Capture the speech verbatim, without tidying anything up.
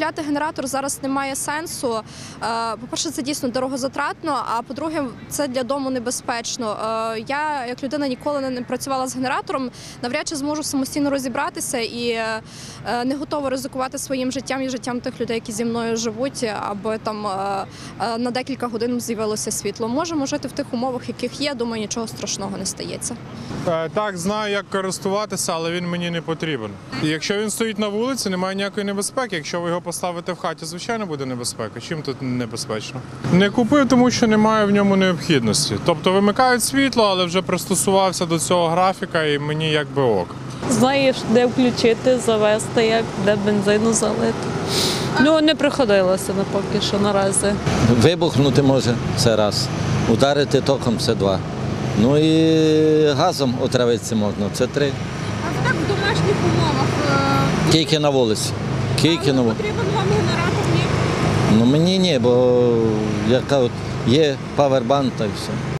Купляти генератор зараз немає сенсу. По-перше, це дійсно дорогозатратно, а по-друге, це для дому небезпечно. Я, як людина, ніколи не працювала з генератором, навряд чи зможу самостійно розібратися і не готова ризикувати своїм життям і життям тих людей, які зі мною живуть, аби там на декілька годин з'явилося світло. Можемо жити в тих умовах, яких є, думаю, нічого страшного не стається. Так, знаю, як користуватися, але він мені не потрібен. І якщо він стоїть на вулиці, немає ніякої небезпеки. Якщо ви його поставите в хаті, звичайно, буде небезпека. Чим тут небезпечно? Не купив, тому що немає в ньому необхідності. Тобто вимикають світло, але вже пристосувався до цього графіка і мені якби ок. Знаєш, де включити, завести, як, де бензину залити. Ну, не приходилося на поки що наразі. Вибухнути може, це раз. Ударити током – це два. Ну і газом отравитися можна, це три. А так в домашніх умовах? Тільки на вулиці. Тільки на вулиці. Потрібен вам генератор? Ні? Ну мені ні, бо яка от є павербанк та й все.